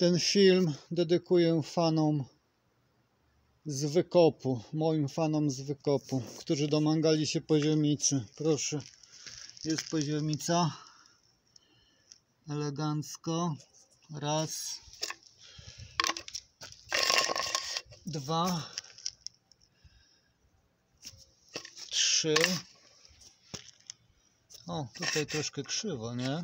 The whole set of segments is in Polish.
Ten film dedykuję fanom z wykopu, moim fanom z wykopu, którzy domagali się poziomicy. Proszę, jest poziomica. Elegancko. Raz. 2. 3. O, tutaj troszkę krzywo, nie?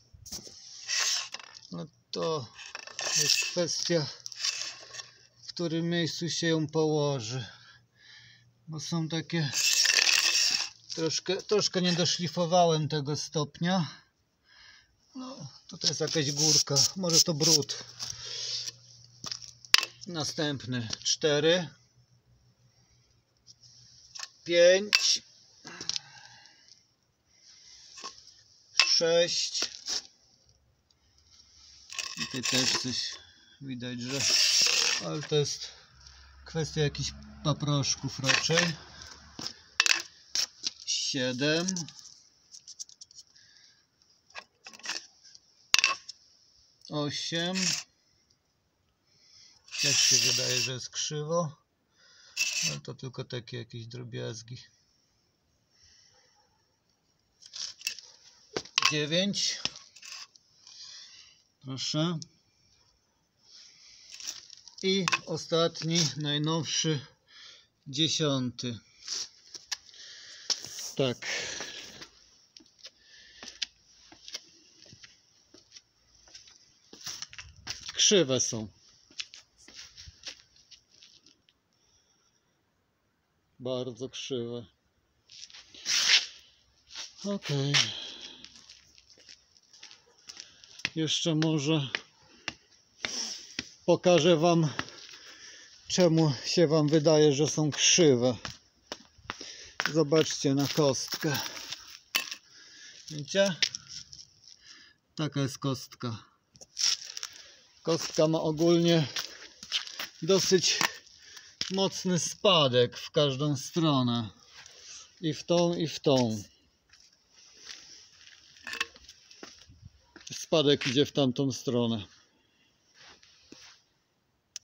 No to jest kwestia, w którym miejscu się ją położy. Bo są takie... Troszkę nie doszlifowałem tego stopnia. No, tutaj jest jakaś górka. Może to brud. Następny. 4. 5. 6. Tutaj też coś widać, że... Ale to jest kwestia jakichś paproszków raczej. 7. 8. Też się wydaje, że jest krzywo. Ale to tylko takie jakieś drobiazgi. 9. Proszę. I ostatni, najnowszy, 10. Tak. Krzywe są. Bardzo krzywe. Ok. Jeszcze może pokażę wam, czemu się wam wydaje, że są krzywe. Zobaczcie na kostkę. Widzicie? Taka jest kostka. Kostka ma ogólnie dosyć mocny spadek w każdą stronę. I w tą, i w tą. Spadek idzie w tamtą stronę.